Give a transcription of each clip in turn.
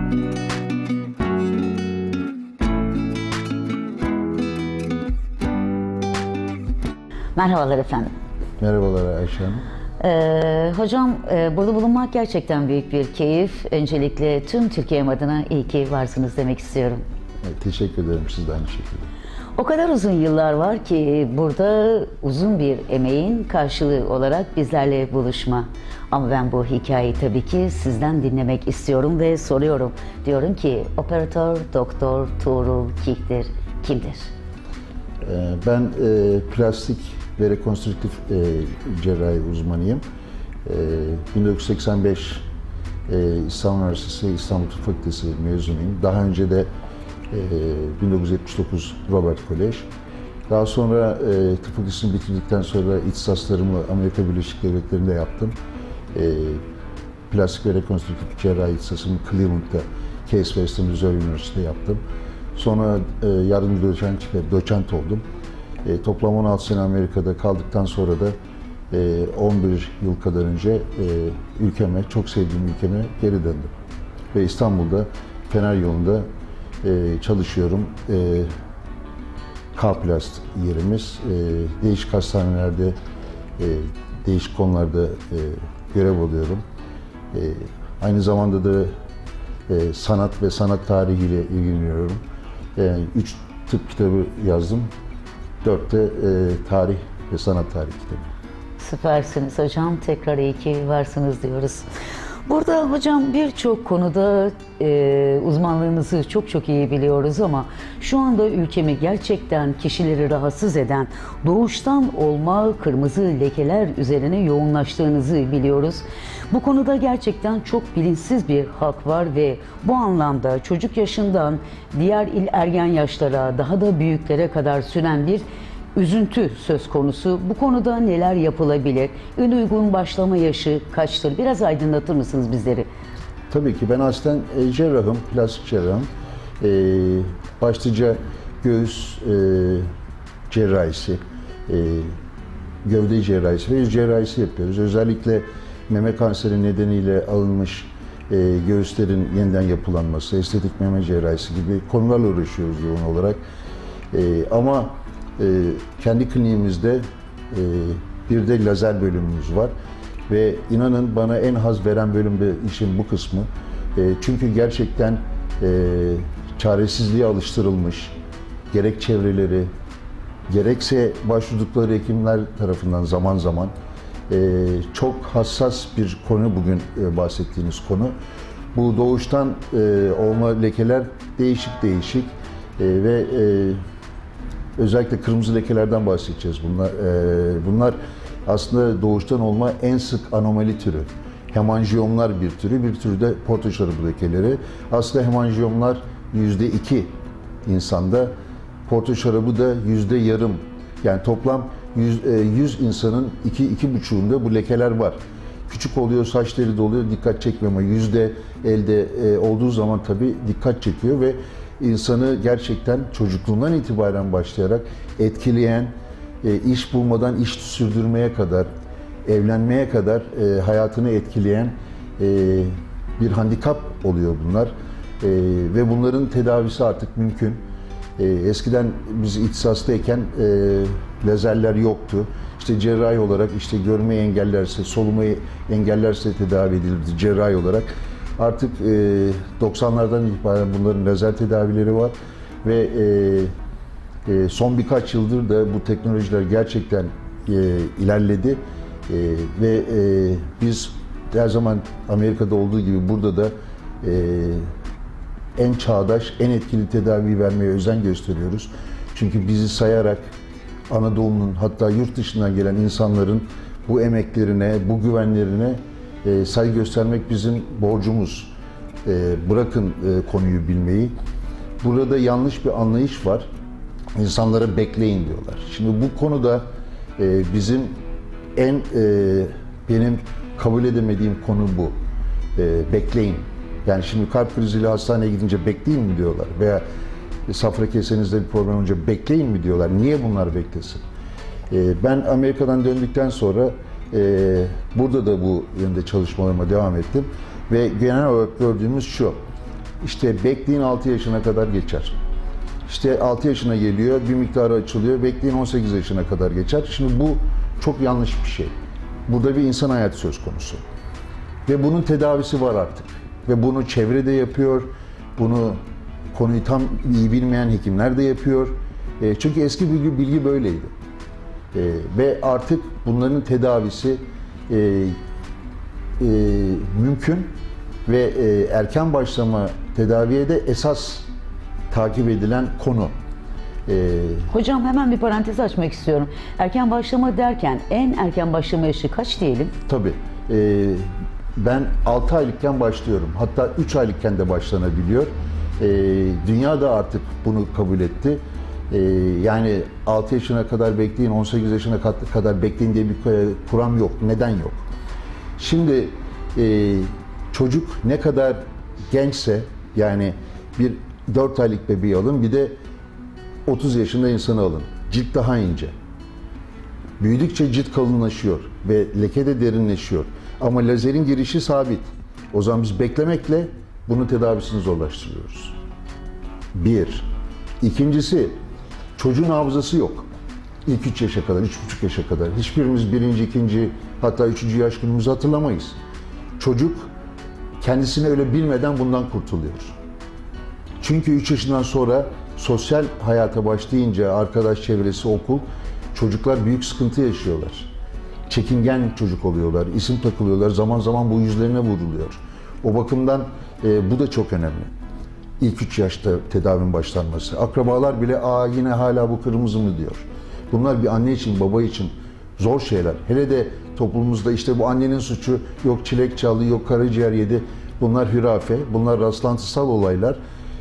Merhabalar efendim. Merhabalar Ayşe Hanım. Hocam burada bulunmak gerçekten büyük bir keyif. Öncelikle tüm Türkiye'm adına iyi ki varsınız demek istiyorum. Evet, teşekkür ederim, siz de aynı şekilde. O kadar uzun yıllar var ki burada uzun bir emeğin karşılığı olarak bizlerle buluşma. Ama ben bu hikayeyi tabii ki sizden dinlemek istiyorum ve soruyorum. Diyorum ki operatör Doktor Tuğrul Kihtir kimdir? Ben plastik ve rekonstrüktif cerrahi uzmanıyım. 1985 İstanbul Üniversitesi İstanbul Tıp Fakültesi mezunuyum. Daha önce de 1979 Robert Kolej. Daha sonra tıp fakültesini bitirdikten sonra ihtisaslarımı Amerika Birleşik Devletleri'nde yaptım. Plastik ve rekonstrüktif cerrahi ihtisasımı Cleveland'da Case Western Reserve Üniversitesi'nde yaptım. Sonra yardımcı doçent oldum. Toplam 16 sene Amerika'da kaldıktan sonra da 11 yıl kadar önce ülkeme, çok sevdiğim ülkeme geri döndüm. Ve İstanbul'da Fener yolunda çalışıyorum. K-Plast yerimiz. Değişik hastanelerde, değişik konularda görev alıyorum. Aynı zamanda da sanat ve sanat tarihiyle ilgileniyorum. 3 tıp kitabı yazdım. 4 de tarih ve sanat tarihi kitabı. Süpersiniz hocam. Tekrar iyi ki varsınız diyoruz. Burada hocam birçok konuda uzmanlığınızı çok iyi biliyoruz ama şu anda ülkemi gerçekten kişileri rahatsız eden doğuştan olma kırmızı lekeler üzerine yoğunlaştığınızı biliyoruz. Bu konuda gerçekten çok bilinçsiz bir halk var ve bu anlamda çocuk yaşından diğer ergen yaşlara daha da büyüklere kadar süren bir üzüntü söz konusu. Bu konuda neler yapılabilir? En uygun başlama yaşı kaçtır? Biraz aydınlatır mısınız bizleri? Tabii ki. Ben aslen cerrahım, plastik cerrahım. Başlıca göğüs cerrahisi, gövde cerrahisi ve yüz cerrahisi yapıyoruz. Özellikle meme kanseri nedeniyle alınmış göğüslerin yeniden yapılanması, estetik meme cerrahisi gibi konularla uğraşıyoruz yoğun olarak. Ama kendi kliniğimizde bir de lazer bölümümüz var ve inanın bana en haz veren bölüm de işin bu kısmı. Çünkü gerçekten çaresizliğe alıştırılmış, gerek çevreleri, gerekse başvurdukları hekimler tarafından zaman zaman çok hassas bir konu bugün bahsettiğiniz konu. Bu doğuştan olma lekeler değişik ve özellikle kırmızı lekelerden bahsedeceğiz. Bunlar aslında doğuştan olma en sık anomali türü. Hemanjiyomlar bir türü, bir türü de porto şarabı lekeleri. Aslında hemanjiyomlar %2 insanda, porto şarabı da %yarım. Yani toplam 100 insanın 2-2,5'unda bu lekeler var. Küçük oluyor, saç teli de oluyor, dikkat çekmiyor ama yüzde elde olduğu zaman tabii dikkat çekiyor ve insanı gerçekten çocukluğundan itibaren başlayarak etkileyen, iş bulmadan iş sürdürmeye kadar, evlenmeye kadar hayatını etkileyen bir handikap oluyor bunlar. Ve bunların tedavisi artık mümkün. Eskiden biz ihtisastayken lazerler yoktu. İşte cerrahi olarak işte görmeyi engellerse, solumayı engellerse tedavi edilirdi cerrahi olarak. Artık 90'lardan itibaren bunların lazer tedavileri var ve son birkaç yıldır da bu teknolojiler gerçekten ilerledi ve biz her zaman Amerika'da olduğu gibi burada da en çağdaş, en etkili tedavi vermeye özen gösteriyoruz. Çünkü bizi sayarak Anadolu'nun hatta yurt dışından gelen insanların bu emeklerine, bu güvenlerine saygı göstermek bizim borcumuz. Bırakın konuyu bilmeyi. Burada yanlış bir anlayış var. İnsanlara bekleyin diyorlar. Şimdi bu konuda bizim benim kabul edemediğim konu bu. Bekleyin. Yani şimdi kalp kriziyle hastaneye gidince bekleyin mi diyorlar veya safra kesenizde bir problem olunca bekleyin mi diyorlar. Niye bunlar beklesin? Ben Amerika'dan döndükten sonra burada da bu yönde çalışmalarıma devam ettim ve genel olarak gördüğümüz şu. İşte bekleyin 6 yaşına kadar geçer. İşte 6 yaşına geliyor, bir miktarı açılıyor, bekleyin 18 yaşına kadar geçer. Şimdi bu çok yanlış bir şey. Burada bir insan hayatı söz konusu. Ve bunun tedavisi var artık. Ve bunu çevrede yapıyor, bunu konuyu tam iyi bilmeyen hekimler de yapıyor. Çünkü eski bilgi böyleydi. Ve artık bunların tedavisi mümkün ve erken başlama tedaviye de esas takip edilen konu. Hocam hemen bir parantez açmak istiyorum. Erken başlama derken en erken başlama yaşı kaç diyelim? Tabii. Ben 6 aylıkken başlıyorum. Hatta 3 aylıkken de başlanabiliyor. Dünya da artık bunu kabul etti. Yani 6 yaşına kadar bekleyin, 18 yaşına kadar bekleyin diye bir kuram yok. Neden yok? Şimdi çocuk ne kadar gençse, yani bir 4 aylık bebeği alın, bir de 30 yaşında insanı alın. Cilt daha ince. Büyüdükçe cilt kalınlaşıyor ve leke de derinleşiyor. Ama lazerin girişi sabit. O zaman biz beklemekle bunun tedavisini zorlaştırıyoruz. Bir. İkincisi, çocuğun hafızası yok. İlk 3 yaşa kadar, 3,5 yaşa kadar. Hiçbirimiz birinci, ikinci, hatta 3. yaş günümüzü hatırlamayız. Çocuk kendisini öyle bilmeden bundan kurtuluyor. Çünkü 3 yaşından sonra sosyal hayata başlayınca arkadaş çevresi, okul, çocuklar büyük sıkıntı yaşıyorlar. Çekingen çocuk oluyorlar, isim takılıyorlar, zaman zaman bu yüzlerine vuruluyor. O bakımdan bu da çok önemli. İlk 3 yaşta tedavinin başlanması. Akrabalar bile yine hala bu kırmızı mı diyor. Bunlar bir anne için, baba için zor şeyler. Hele de toplumumuzda işte bu annenin suçu, yok çilek çaldı, yok karaciğer yedi. Bunlar hürafe, bunlar rastlantısal olaylar.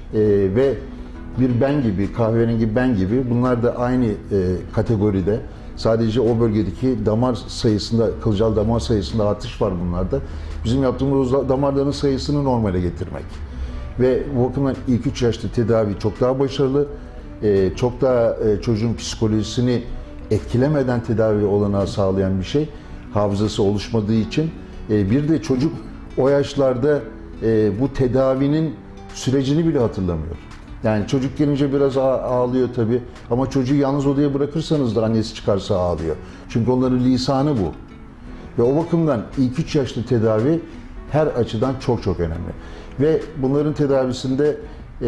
Ve bir ben gibi, kahverengi ben gibi bunlar da aynı kategoride. Sadece o bölgedeki damar sayısında, kılcal damar sayısında artış var bunlarda. Bizim yaptığımız damarların sayısını normale getirmek. Ve bu bakımdan ilk 3 yaşta tedavi çok daha başarılı, çok daha çocuğun psikolojisini etkilemeden tedavi olanağı sağlayan bir şey. Hafızası oluşmadığı için. Bir de çocuk o yaşlarda bu tedavinin sürecini bile hatırlamıyor. Yani çocuk gelince biraz ağlıyor tabii, ama çocuğu yalnız odaya bırakırsanız da annesi çıkarsa ağlıyor. Çünkü onların lisanı bu. Ve o bakımdan ilk 3 yaşlı tedavi her açıdan çok çok önemli. Ve bunların tedavisinde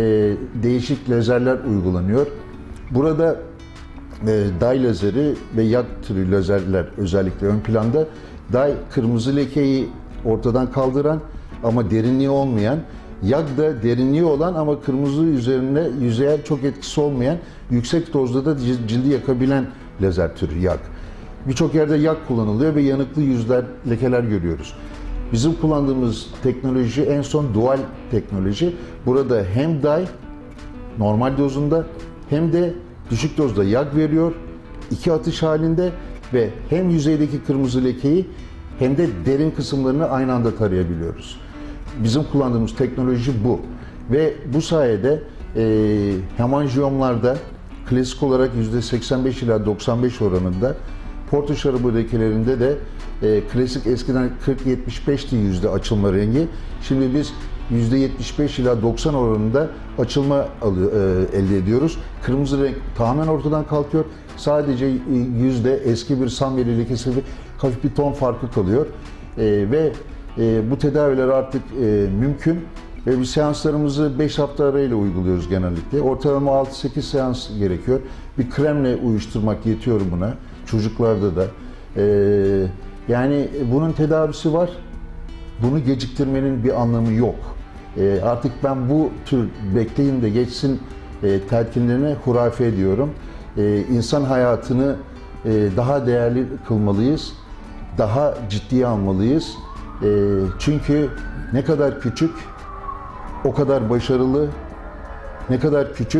değişik lazerler uygulanıyor. Burada dye lazeri ve yag türü lazerler özellikle ön planda. Dye kırmızı lekeyi ortadan kaldıran ama derinliği olmayan, yag da derinliği olan ama kırmızı üzerine yüzeyel çok etkisi olmayan, yüksek dozda da cildi yakabilen lazer türü yag. Birçok yerde yag kullanılıyor ve yanıklı yüzler, lekeler görüyoruz. Bizim kullandığımız teknoloji en son dual teknoloji. Burada hem dye normal dozunda hem de düşük dozda yag veriyor. 2 atış halinde ve hem yüzeydeki kırmızı lekeyi hem de derin kısımlarını aynı anda tarayabiliyoruz. Bizim kullandığımız teknoloji bu. Ve bu sayede hemanjiyomlarda klasik olarak %85 ila 95 oranında, porto şarabı lekelerinde de klasik eskiden 40-75'ti yüzde açılma rengi. Şimdi biz %75 ila 90 oranında açılma elde ediyoruz. Kırmızı renk tamamen ortadan kalkıyor. Sadece yüzde eski bir samyeli lekesi bir hafif bir ton farkı kalıyor. Ve bu tedaviler artık mümkün. Ve biz seanslarımızı 5 hafta arayla uyguluyoruz genellikle. Ortalama 6-8 seans gerekiyor. Bir kremle uyuşturmak yetiyor buna. Çocuklarda da. Yani bunun tedavisi var. Bunu geciktirmenin bir anlamı yok. Artık ben bu tür bekleyin de geçsin telkinlerine hurafe ediyorum. İnsan hayatını daha değerli kılmalıyız. Daha ciddiye almalıyız. Çünkü ne kadar küçük o kadar başarılı, ne kadar küçük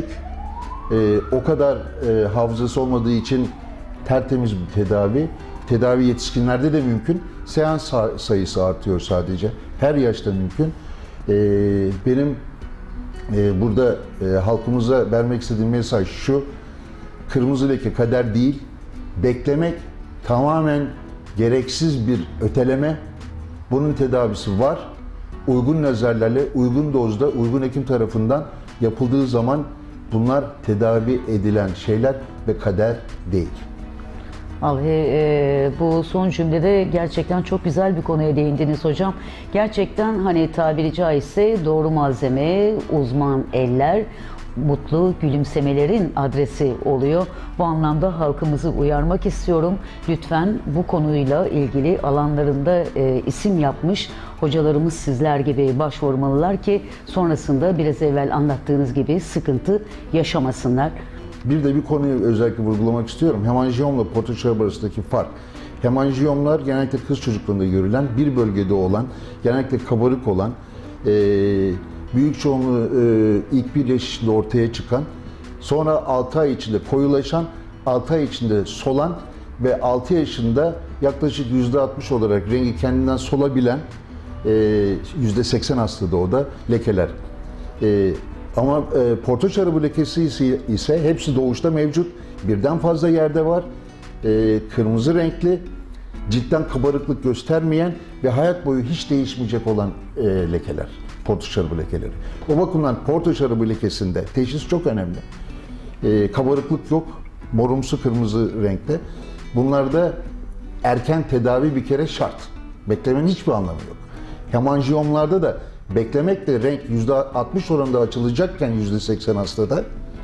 o kadar hafızası olmadığı için tertemiz bir tedavi. Tedavi yetişkinlerde de mümkün. Seans sayısı artıyor sadece. Her yaşta mümkün. Benim burada halkımıza vermek istediğim mesaj şu: kırmızı leke kader değil. Beklemek tamamen gereksiz bir öteleme. Bunun tedavisi var. uygun lazerlerle, uygun dozda, uygun hekim tarafından yapıldığı zaman bunlar tedavi edilen şeyler ve kader değil. Vallahi bu son cümlede gerçekten çok güzel bir konuya değindiniz hocam. Gerçekten hani tabiri caizse doğru malzeme, uzman eller, mutlu gülümsemelerin adresi oluyor. Bu anlamda halkımızı uyarmak istiyorum. Lütfen bu konuyla ilgili alanlarında isim yapmış hocalarımız sizler gibi başvurmalılar ki sonrasında biraz evvel anlattığınız gibi sıkıntı yaşamasınlar. Bir de bir konuyu özellikle vurgulamak istiyorum. Hemanjiyomla portoçarabı arasındaki fark. Hemanjiyomlar genellikle kız çocuklarında görülen, bir bölgede olan, genellikle kabarık olan, büyük çoğunluğu ilk 1 yaş içinde ortaya çıkan, sonra 6 ay içinde koyulaşan, 6 ay içinde solan ve 6 yaşında yaklaşık %60 olarak rengi kendinden solabilen, %80 hastada o da lekeler. Ama portoçarabı lekesi ise hepsi doğuşta mevcut. Birden fazla yerde var. Kırmızı renkli, cidden kabarıklık göstermeyen ve hayat boyu hiç değişmeyecek olan lekeler. Portoçarabı lekeleri. O bakımdan portoçarabı lekesinde teşhis çok önemli. Kabarıklık yok, morumsu kırmızı renkte. Bunlarda erken tedavi bir kere şart. Beklemenin hiçbir anlamı yok. Hemanjiyomlarda da beklemekle renk %60 oranında açılacakken %80 hastada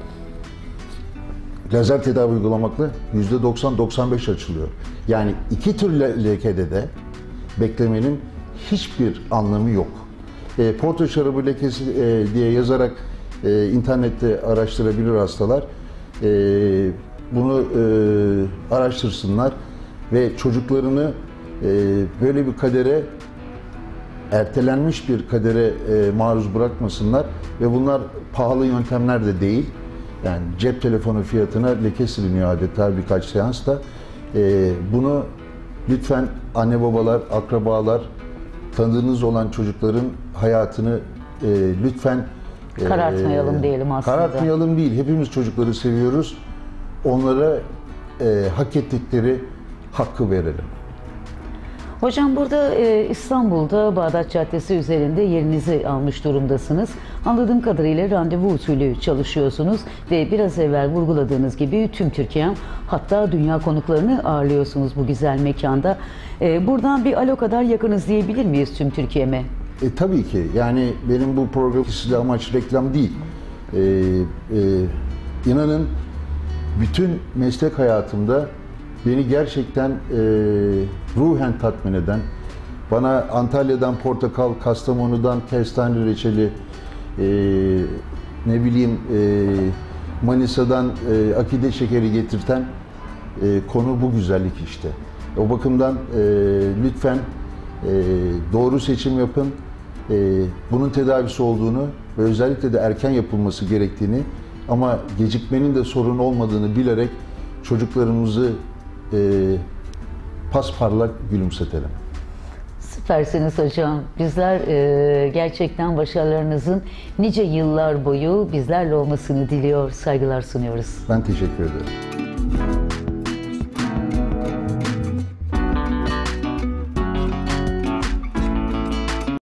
lazer tedavi uygulamakla %90-95 açılıyor. Yani iki tür lekede de beklemenin hiçbir anlamı yok. Portoçarabı lekesi diye yazarak internette araştırabilir hastalar. Bunu araştırsınlar ve çocuklarını böyle bir kadere, ertelenmiş bir kadere maruz bırakmasınlar ve bunlar pahalı yöntemler de değil. Yani cep telefonu fiyatına leke siliniyor adeta birkaç seansta. Bunu lütfen anne babalar, akrabalar, tanıdığınız olan çocukların hayatını lütfen Karartmayalım diyelim aslında. Karartmayalım değil. Hepimiz çocukları seviyoruz. Onlara hak ettikleri hakkı verelim. Hocam burada İstanbul'da Bağdat Caddesi üzerinde yerinizi almış durumdasınız. Anladığım kadarıyla randevu usulü çalışıyorsunuz ve biraz evvel vurguladığınız gibi tüm Türkiye hatta dünya konuklarını ağırlıyorsunuz bu güzel mekanda. Buradan bir alo kadar yakınız diyebilir miyiz tüm Türkiye'me? Tabii ki. Yani benim bu program size amaç reklam değil. İnanın bütün meslek hayatımda beni gerçekten ruhen tatmin eden, bana Antalya'dan portakal, Kastamonu'dan kestane reçeli, ne bileyim Manisa'dan akide şekeri getirten konu bu güzellik işte. O bakımdan lütfen doğru seçim yapın. Bunun tedavisi olduğunu ve özellikle de erken yapılması gerektiğini ama gecikmenin de sorun olmadığını bilerek çocuklarımızı pasparlak gülümsetelim. Süpersiniz hocam. Bizler gerçekten başarılarınızın nice yıllar boyu bizlerle olmasını diliyor, saygılar sunuyoruz. Ben teşekkür ederim.